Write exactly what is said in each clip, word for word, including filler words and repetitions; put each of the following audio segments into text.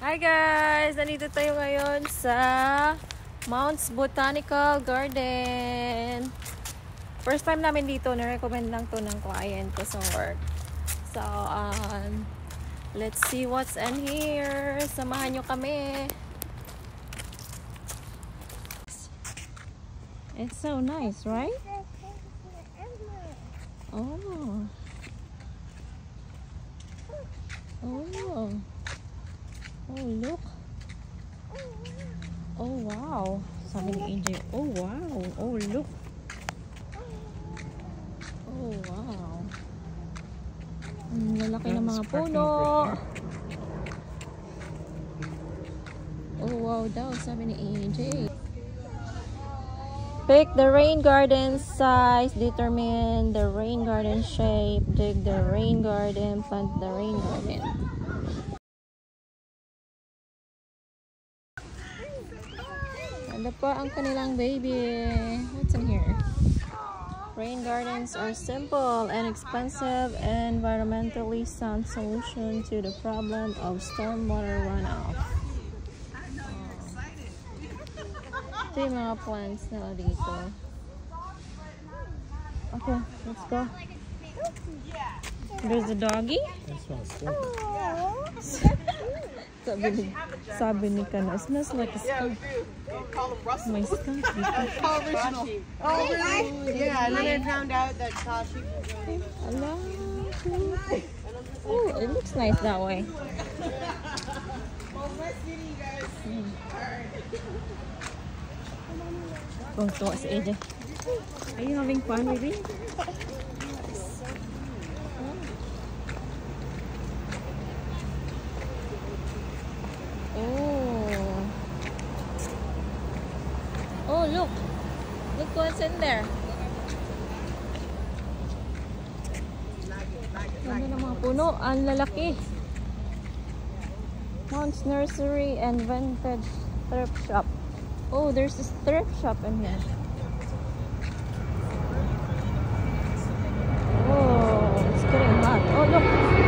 Hi guys! Nandito tayo ngayon sa Mounts Botanical Garden. First time namin dito, na-recommend lang to ng client ko sa work. So, um, let's see what's in here. Samahan nyo kami. It's so nice, right? Oh. Oh. Oh, look. Oh, wow. Sabi ni A J, oh, wow. Oh, look. Oh, wow. Ang lalaki ng mga puno. Oh, wow daw. Sabi ni A J. Pick the rain garden size. Determine the rain garden shape. Dig the rain garden. Plant the rain garden. Ano pa ang kanilang baby? What's in here? Rain gardens are simple and expensive and environmentally sound solution to the problem of stormwater runoff. Oh. Ito yung mga plants na dito. Okay, let's go. There's a doggy. Sabi ni, sabi ni Kana, it smells like a skunk. My skunk. Call original. Oh, really? Yeah, and then I found out that Tashi was doing it. Hello. Oh, it looks nice that way. Kung tuwa si A J. Are you having fun, baby? Oh. Oh, look. Look what's in there. Ano na mga puno? Ang lalaki. Mounts Nursery and Vintage Thrift Shop. Oh, there's a thrift shop in here. Oh, it's getting hot. Oh, look.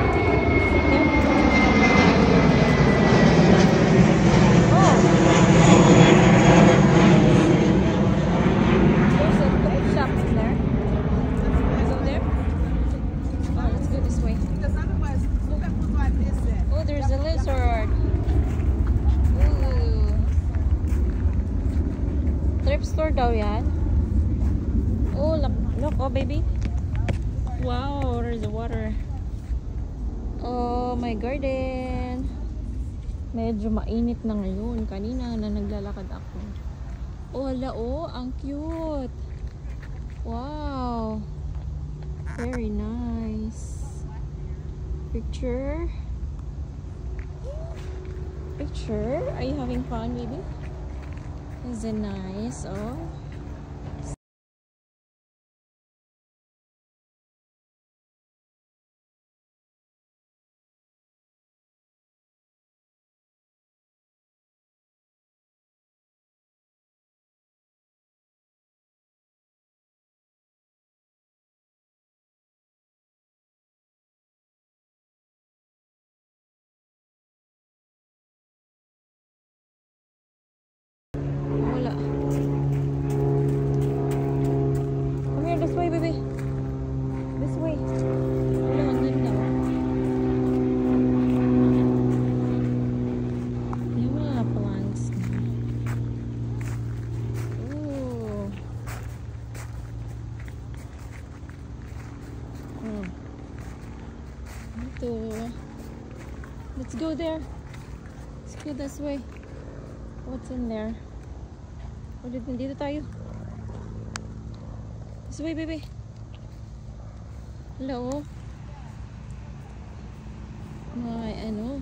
Store daw yan. Oh, look, look, oh baby. Wow, there's the water. Oh, my garden. Medyo mainit na ngayon. Kanina na naglalakad ako. Oh, hala, oh, ang cute. Wow. Very nice. Picture. Picture. Are you having fun, baby? Is it nice? Oh. Let's go there. Let's go this way. What's in there? Oh, dito, dito tayo. This way, baby. Hello. May ano.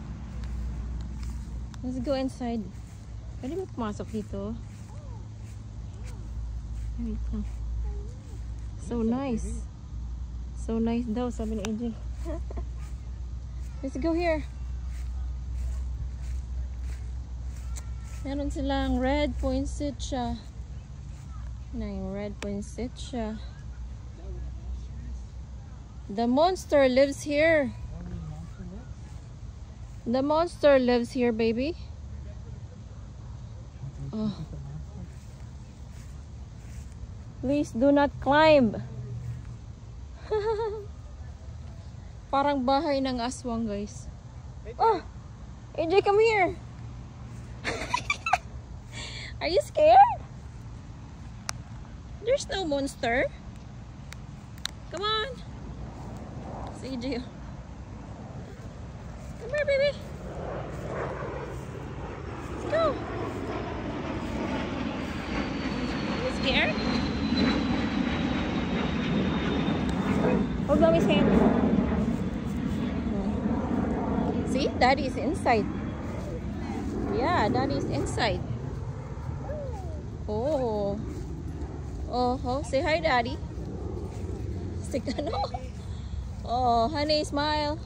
Let's go inside. Pwede ba pumasok dito? Wait lang. So nice. So nice daw, sabi ni A J. Let's go here. Meron silang red poinsettia. Na yung red poinsettia. The monster lives here. The monster lives here, baby. Oh. Please do not climb. Parang bahay ng aswang, guys. Oh, A J, come here. Are you scared? There's no monster. Come on. It's A J. Come here, baby. Let's go. Are you scared? Hold mommy's hand. See, daddy's inside. Yeah, daddy's inside. Oh. Oh, oh, say hi, daddy. Say no. Oh, honey, smile.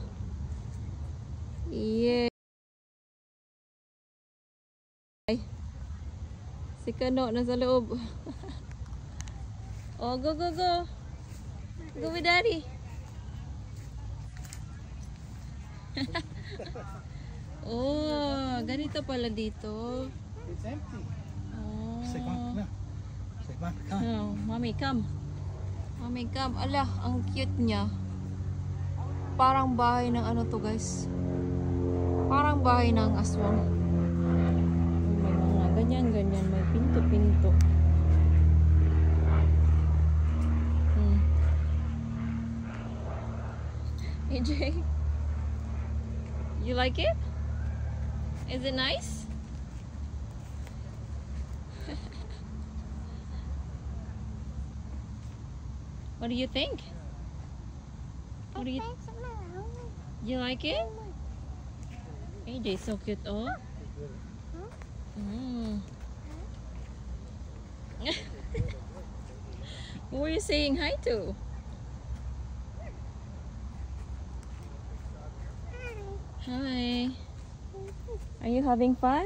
Yeah. Si Kano nasa loob. Oh, go, go, go. Go with daddy. Oh, ganito pala dito. It's empty. Oh. Say, come, come. Say, come, come. Oh, mommy, come. Mommy, come. Ala, ang cute niya. Parang bahay ng ano to, guys. Parang bahay ng aswang. May mga ganyan-ganyan. May pinto-pinto. Hmm. A J, you like it? Is it nice? What do you think? What do you You like it? A J, so cute. Oh. Mm. Who are you saying hi to? Hi. Are you having fun?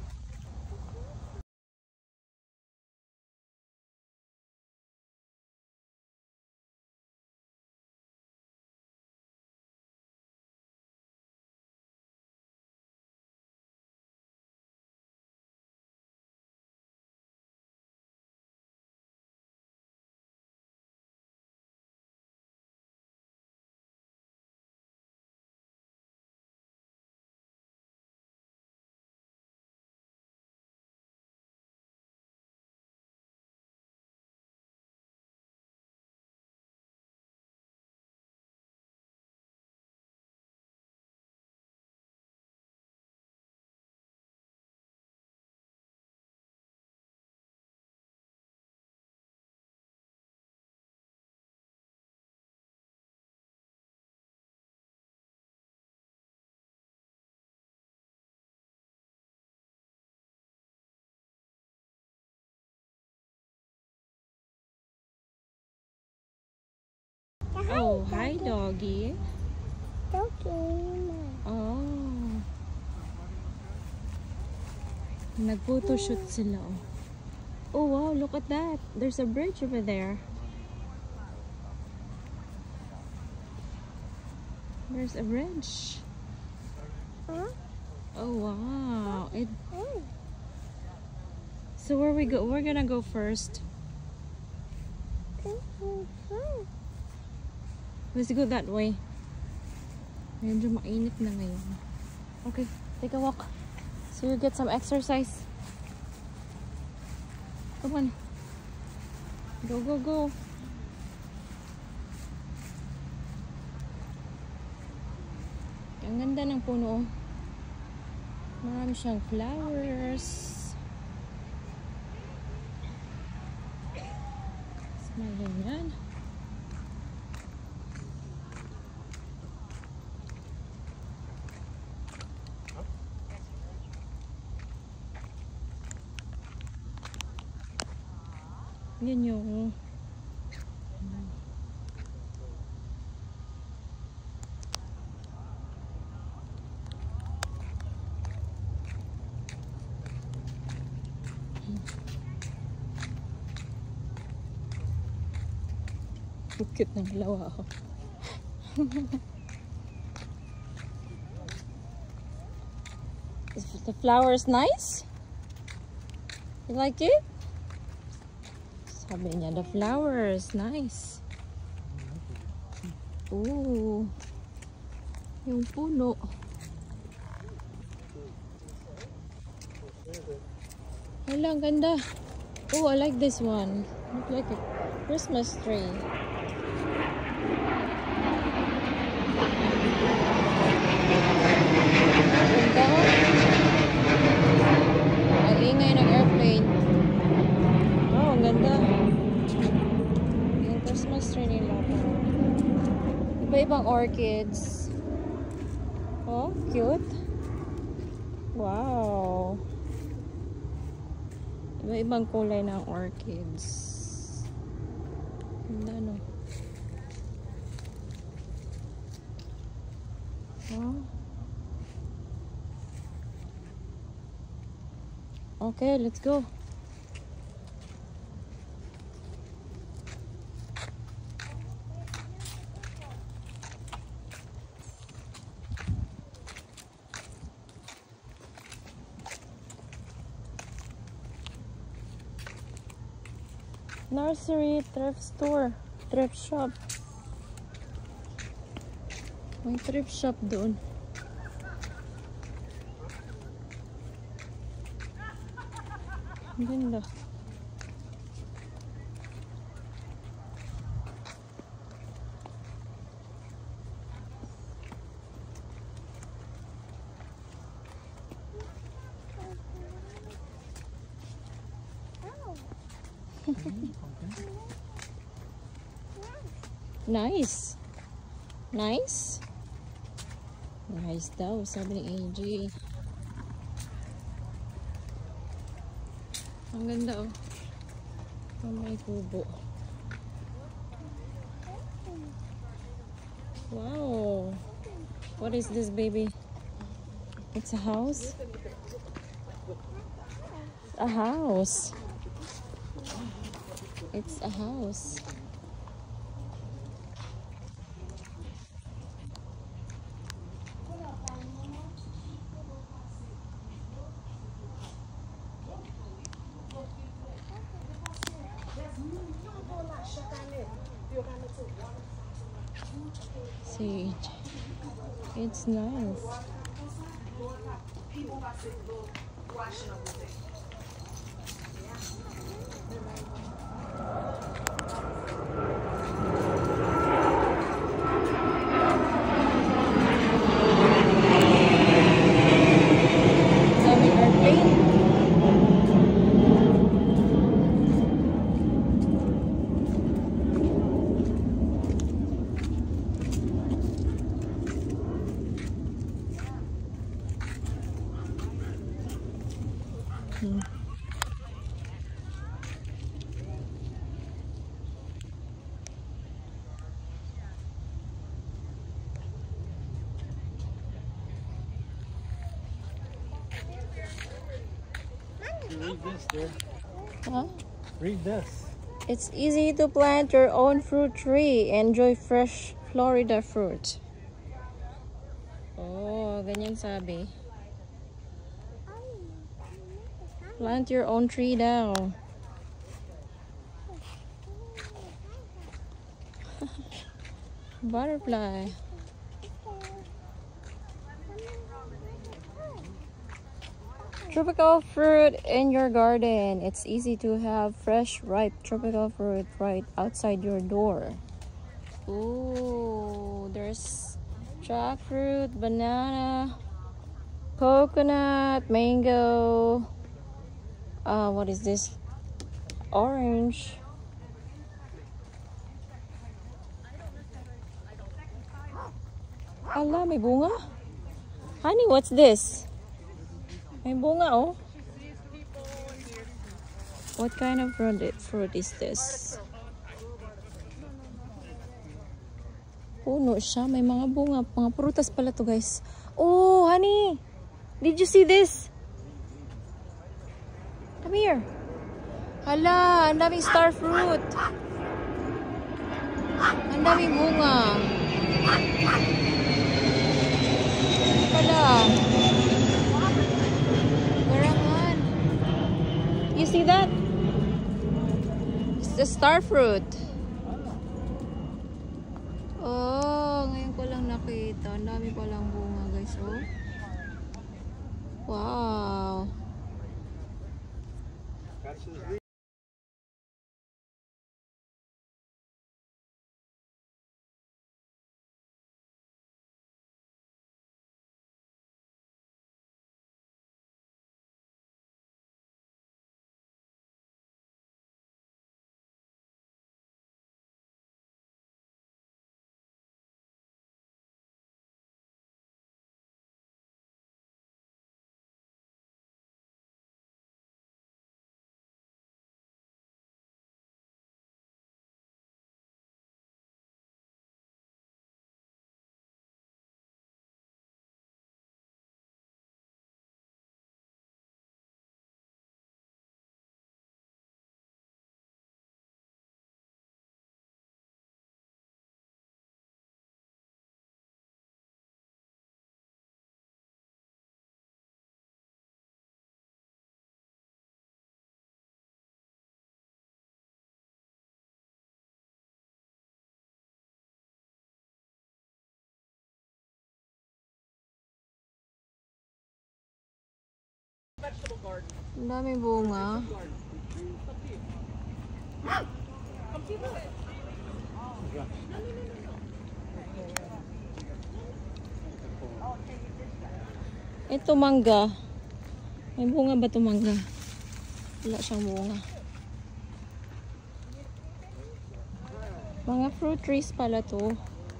Oh, hi, doggy. Doggy. Oh. Nag-photoshoot sila. Oh. Oh, wow, look at that. There's a bridge over there. There's a bridge. Huh? Oh, wow. It. So where we go? We're gonna go first. Let's go that way. Medyo mainit na ngayon. Okay, take a walk. So you get some exercise. Come on. Go, go, go. Ang ganda ng puno. Marami siyang flowers. Smile yan. Yan yung bukit ng lawa ako. Is the flowers nice? You like it? Sabi niya, the flowers nice. Ooh. Yung puno. Hala, ang ganda. Oh, I like this one. Look like a Christmas tree. Ganda. Ang ingay ng airplane. Oh, ang ganda. Yung Christmas tree nila. Iba-ibang orchids. Oh, cute. Wow. Iba-ibang kulay ng orchids. Ganda, no? Oh. Okay, let's go. Nursery, thrift store, thrift shop. May thrift shop doon. Ang ganda. Nice. Nice. Nice daw, sabi ni A J. Ang ganda, oh. Oh, may kubo. Wow. What is this, baby? It's a house? It's a house. It's a house. See, it's nice. Hmm. Read this, dear. Huh? Read this. It's easy to plant your own fruit tree. Enjoy fresh Florida fruit. Oh, ganyan sabi. Plant your own tree daw. Butterfly. Tropical fruit in your garden. It's easy to have fresh, ripe tropical fruit right outside your door. Ooh, there's jackfruit, banana, coconut, mango. Uh, what is this? Orange. Ala, may bunga. Honey, what's this? May bunga, oh. What kind of fruit, fruit is this? Puno siya. May mga bunga. Mga prutas pala to, guys. Oh, honey. Did you see this? Come here. Hala, ang daming star fruit. Ang daming bunga. Hala. the star fruit. Oh, ngayon ko lang nakita. Ang dami palang bunga, guys. Oh. Wow. Ang dami bunga. Ito mangga. May bunga ba ito mangga? Wala siyang bunga. Mga fruit trees pala to.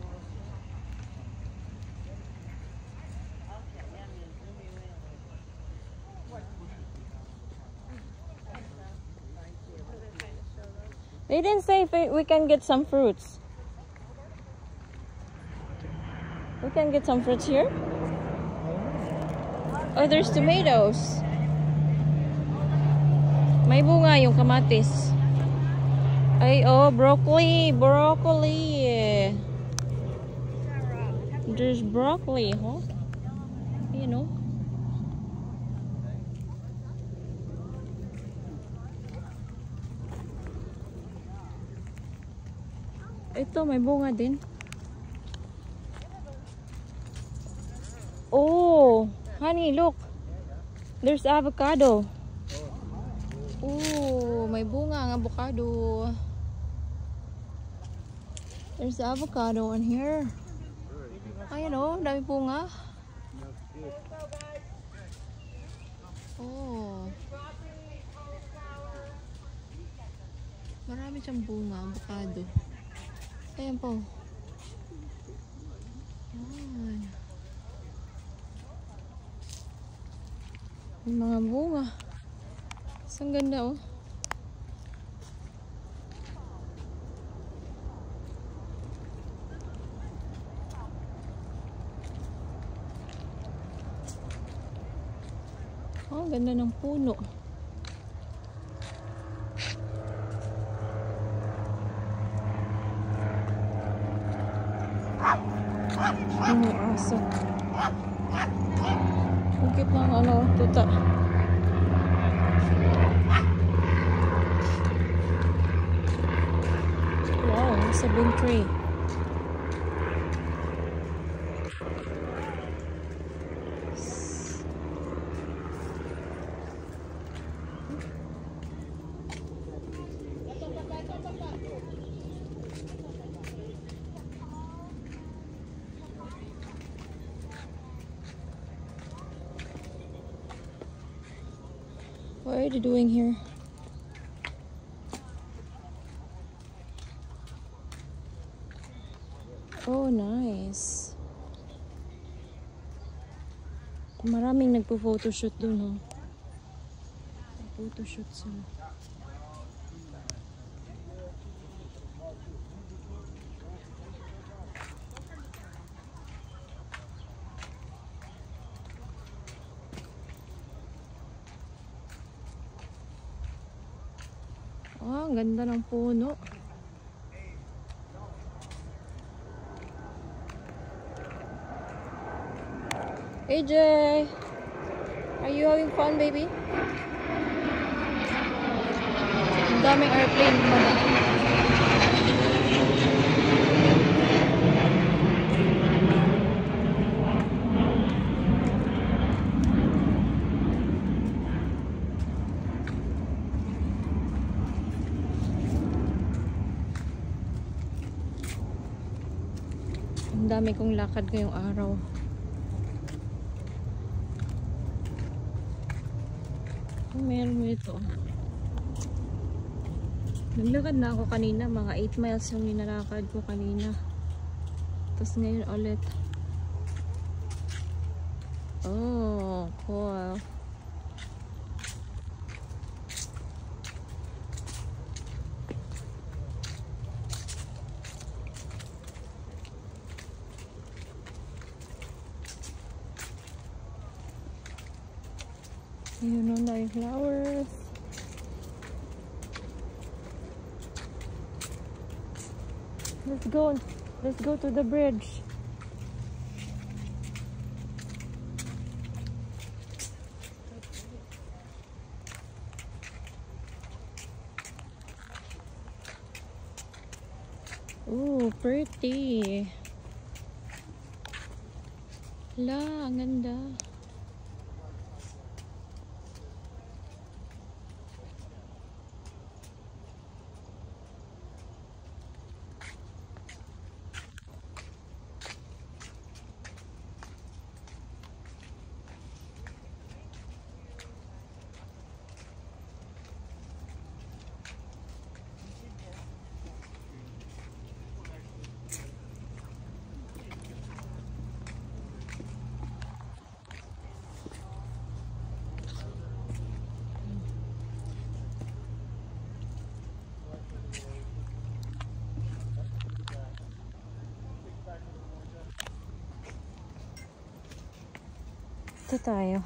They didn't say if we can get some fruits. We can get some fruits here? Oh, there's tomatoes. May bunga yung kamatis. Ay, oh, broccoli. Broccoli. There's broccoli, huh? You know? Ito, may bunga din. Oh, honey, look. There's avocado. Oh, may bunga ang avocado. There's avocado in here. Ayun oh, dami bunga. Oh. Marami siyang bunga, avocado. Ayan po. Ayan. Yung mga bunga. Ang ganda oh. Oh, ganda ng puno. Ano aso? Bukit ng ano, tuta. Wow, it's a big tree. What are you doing here? Oh, nice. Maraming nagpo-photoshoot dun, oh. Photoshoot sila. Oh, ang ganda ng puno. A J, are you having fun, baby? Ang daming airplane baba. Ang dami kong lakad ngayong araw. Meron mo ito. Naglakad na ako kanina. Mga eight miles yung ninalakad ko kanina. Tapos ngayon ulit. Oh, cool. Ayun, ang daming flowers. Let's go. Let's go to the bridge. Ooh, pretty. La, ang ganda. Ito tayo.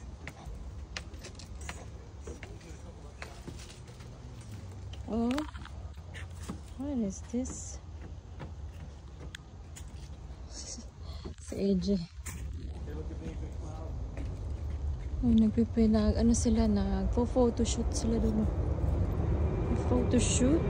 Oh, what is this? Si A J. Ay, nagpipinag, ano sila, nagpo-photoshoot sila doon. Photoshoot?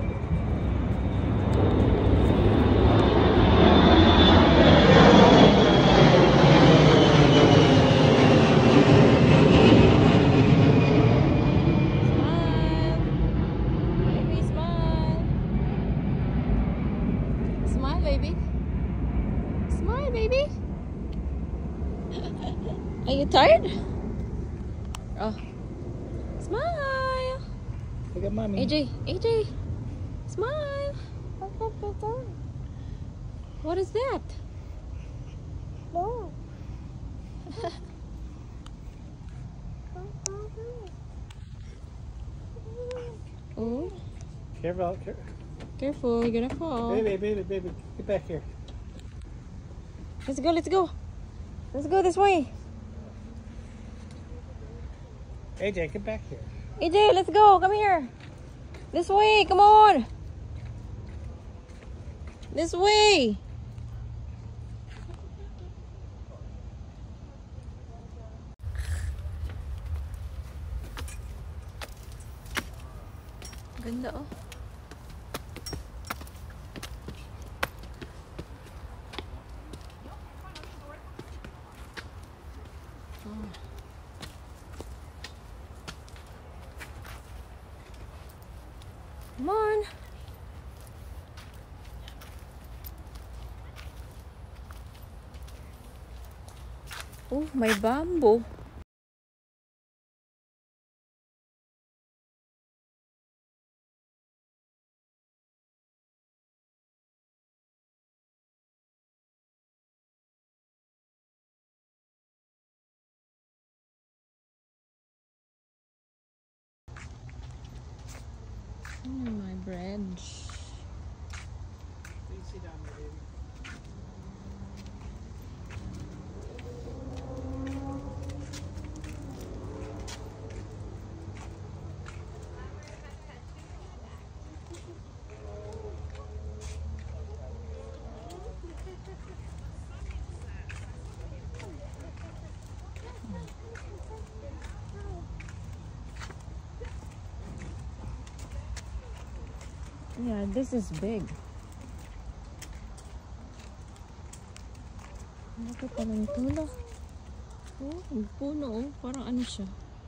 Are you tired? Oh. Smile! Look at mommy. A J, A J, smile! What is that? No. Oh, Careful, care careful, you're gonna fall. baby, baby, baby, get back here. Let's go, let's go. Let's go this way. A J, get back here. A J, let's go. Come here. This way. Come on. This way. Ganda oh. Come on. Oh, may bamboo. Oh, my bridge. Please sit down, my baby. Yeah, this is big. Laki pala nito, lo. Oh, ang puno, oh. Parang ano siya.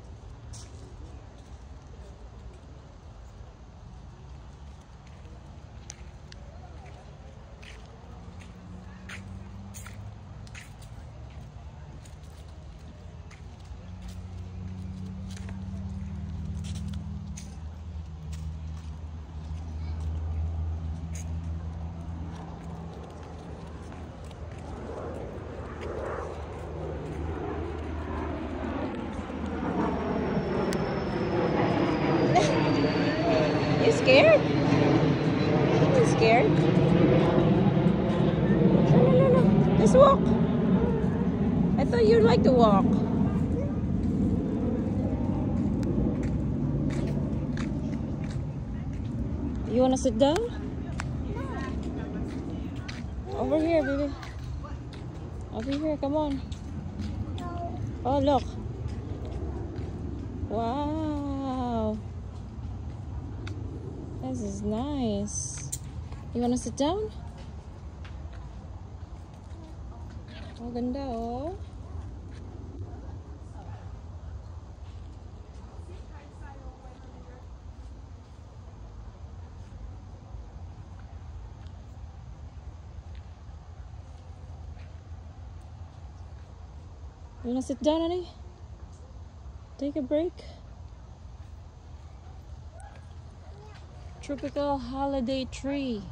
You scared? You scared? No, no, no, no. Let's walk. I thought you'd like to walk. You wanna sit down? Over here, baby. Over here, come on. Oh, look. Wow. This is nice. You wanna sit down? Oh, ganda, oh. You wanna sit down, honey? Take a break. Tropical holiday tree.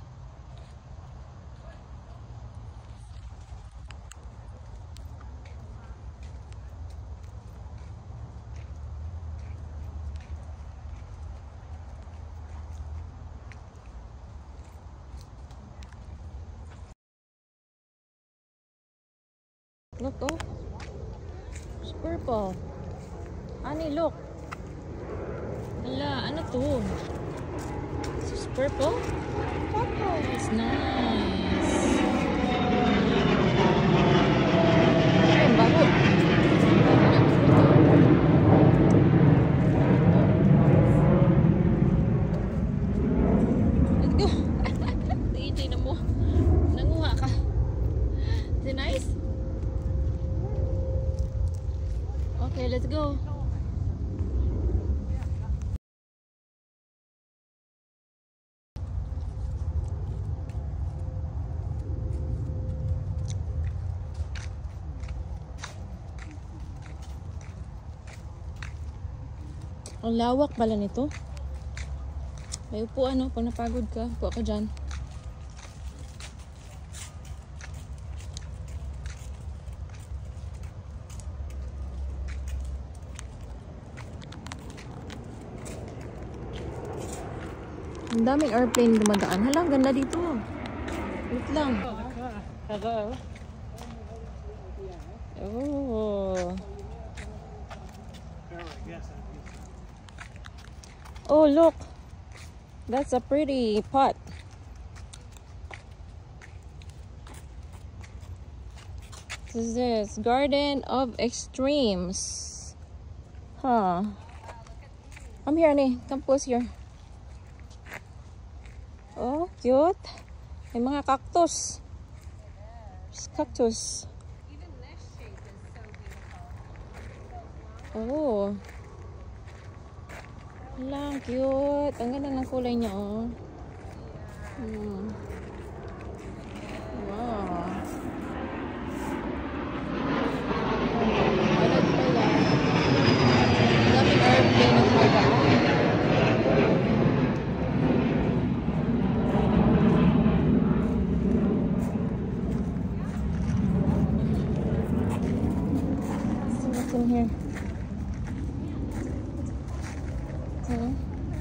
Look, oh. It's purple. Honey, look. Hala, ano to? This is purple? Purple. It's nice. Ay, ang bago. Let's go. T J na mo. Nanguha ka. Is it nice? Okay, let's go. Ang lawak pala nito. May upuan, no? Pag napagod ka, upo ka dyan. Ang daming airplane dumadaan. Hala, ang ganda dito. Wait lang. Hello. Oh. Yes. Oh, look. That's a pretty pot. This is this Garden of Extremes. Huh. Come here, honey. Come pose here. Oh, cute. May mga cactus. There's cactus. Even this shape is so beautiful. Oh. Lang, cute. Ang ganda ng kulay niya, oh. Hmm. Wow. Balad pala. Ang daming airplane na dumadaan. Let's see what's in here. Hmm.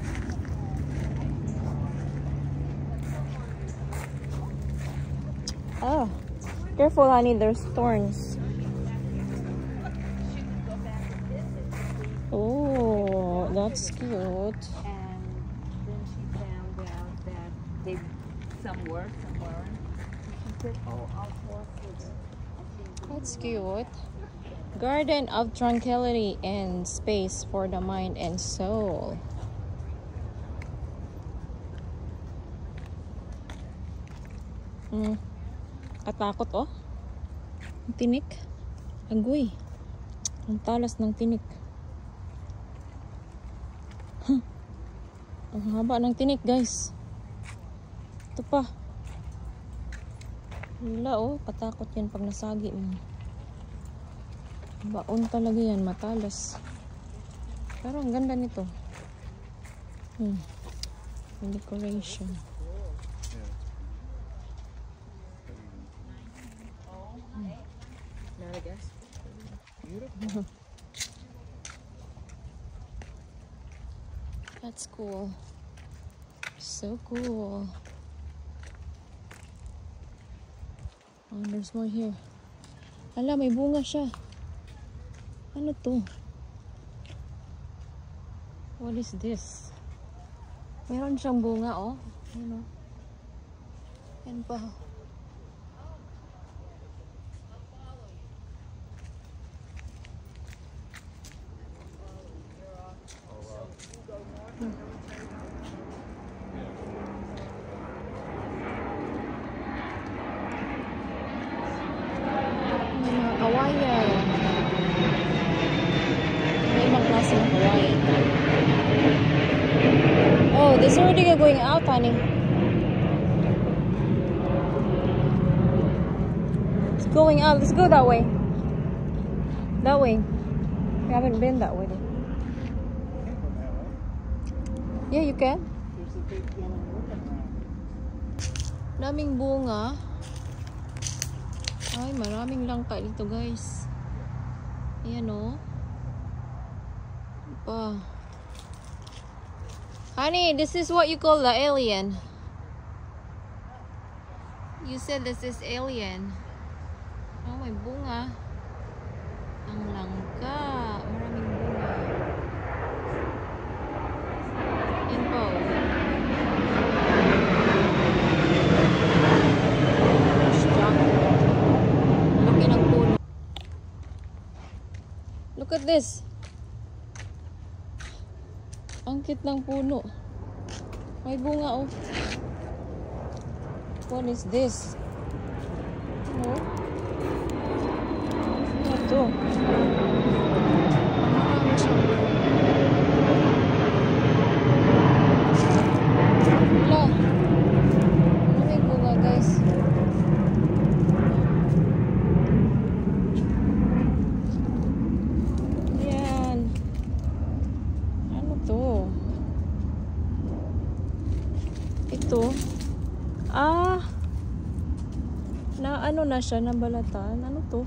Oh, careful, honey. There's thorns. Oh, that's cute. And then she found out that they some were somewhere. She said, "Oh, I'll walk with it." That's cute. Garden of tranquility and space for the mind and soul. Mm. Katakot oh. Ang tinik. Agoy. Ang talas ng tinik. Huh. Ang haba ng tinik guys. Ito pa. Wala oh. Katakot yan pag nasagi mo. Baon talaga yan. Matalas. Pero ang ganda nito. Hmm. Yung decoration. Not I guess. That's cool. So cool. Oh, there's more here. Hala, may bunga siya. Ano to? What is this? Meron siyang bunga, oh. Ano? Yan pa. Hmm. May mga kawayan. May ibang klase ng kawayan. Oh, this already going out, honey. It's going out. Let's go that way. That way. We haven't been that way. Can't go that way. Yeah, you can. There's a big yellow ribbon around. Daming bunga. Ay, maraming langka dito, guys. Ayan, oh. Pa. Honey, this is what you call the alien. You said this is alien. Oh, may bunga. Ang langka. Maraming bunga. Yan po. Laki ng puno. Look at this. Ang cute ng puno. May bunga oh. What is this? Ano? Ano to? Marami siyang wala. Ano may bunga guys? Yan. Ano to? Ito. Ah. Na ano na siya, nabalatan. Ano to?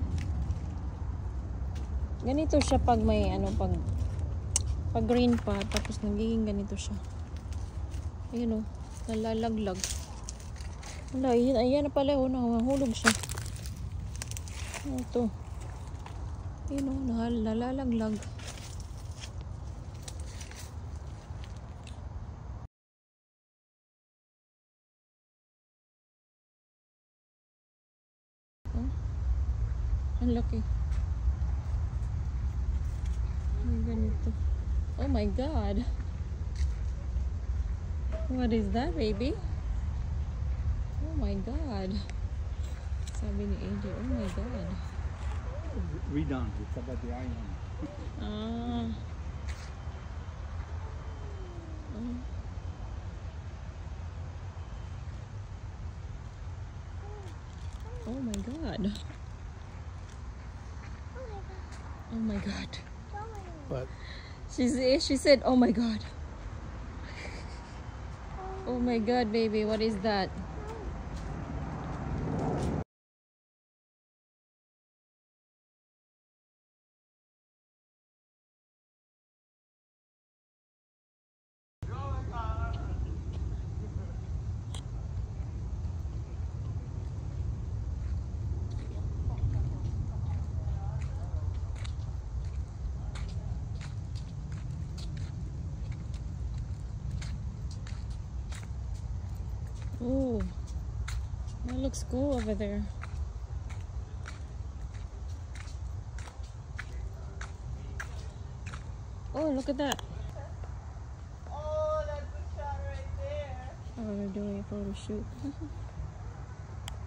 Ganito siya pag may ano, pag pag green pa, tapos nagiging ganito siya. Ayun oh, nalalaglag. Wala, ayan, ayan na pala oh, nahulog siya. Ano to? Ayun oh, nalalaglag. Oh, ang laki. Ganito. Oh my god. What is that, baby? Oh my god. Sabi ni A J, oh my god. Redone. It's about the island. Ah. Oh. Oh my god. Oh my god. But She's, she said, oh my god. Oh my god, baby, what is that? Oh, that looks cool over there. Oh, look at that. Oh, that's a shot right there. Oh, they're doing a photo shoot.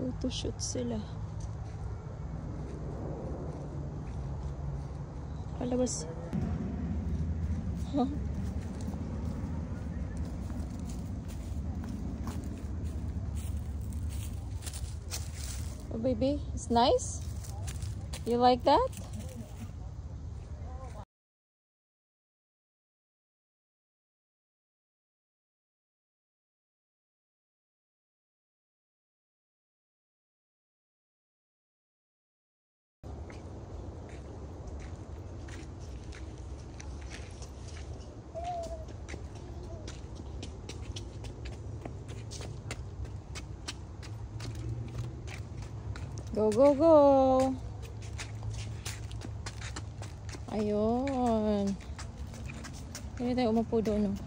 Photo shoot sila. Palabas. Huh? Oh, baby, it's nice. You like that? Go, go, go! Ayun. Pwede tayo umupo doon, no?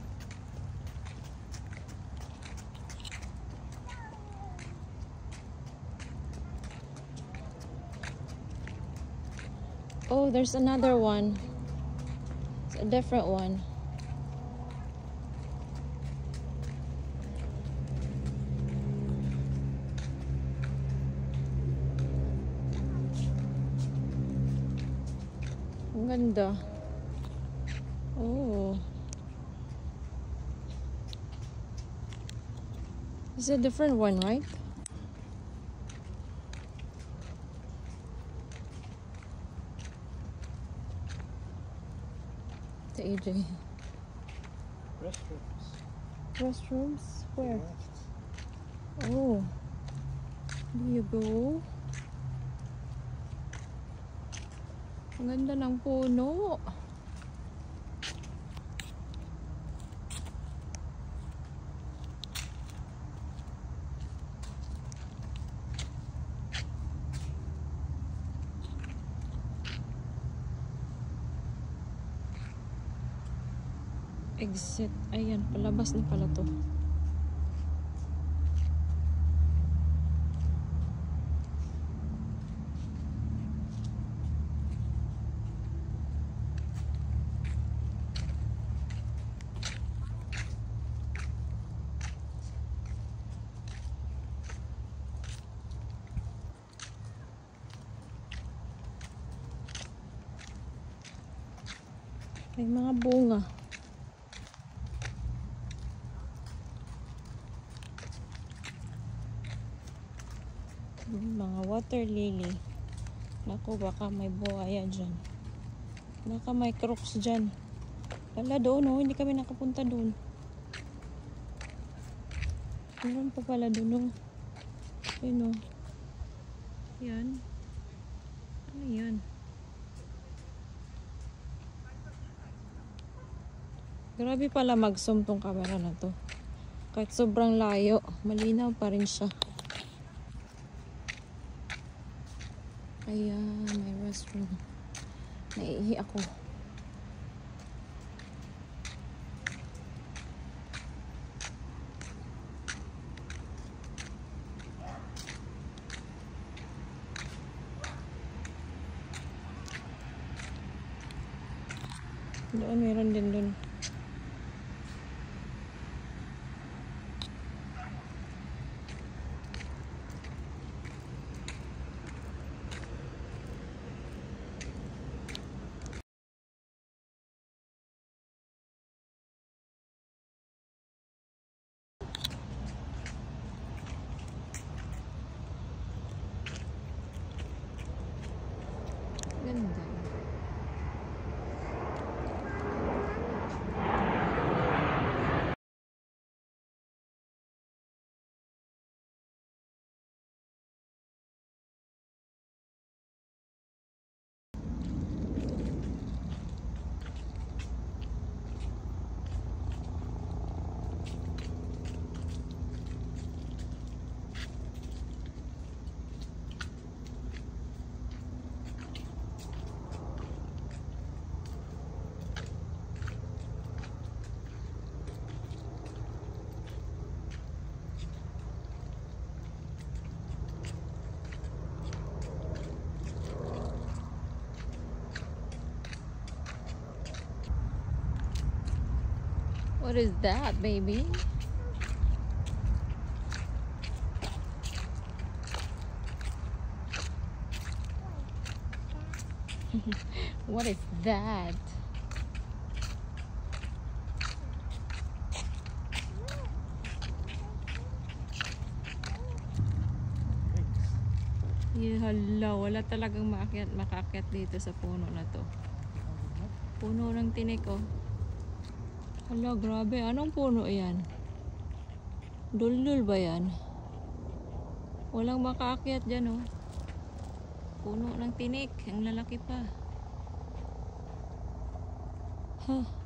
Oh, there's another one. It's a different one. Ang ganda. Oh. It's a different one, right? The A J. Restrooms. Restrooms? Where? Left. Oh. There you go. Ang ganda ng puno. Exit. Ayan, palabas na pala to. May mga bunga. Mga water lily. Naku, baka may buhaya dyan. Baka may crooks dyan. Wala doon, oh. Hindi kami nakapunta doon. Meron pa pala doon, oh. Ayun, oh. Yan. Ano yan? Grabe pala mag-zoom tong camera na to. Kahit sobrang layo, malinaw pa rin siya. Ayan, may restroom. Naiihi ako. Doon, meron din doon. Ganda. What is that, baby? What is that? Yeah, hala, wala talagang maakyat, makakyat dito sa puno na to. Puno ng tinik, oh. Hala, grabe. Anong puno yan? Duldul ba yan? Walang makaakyat dyan, oh. Puno ng tinik. Ang lalaki pa. Huh.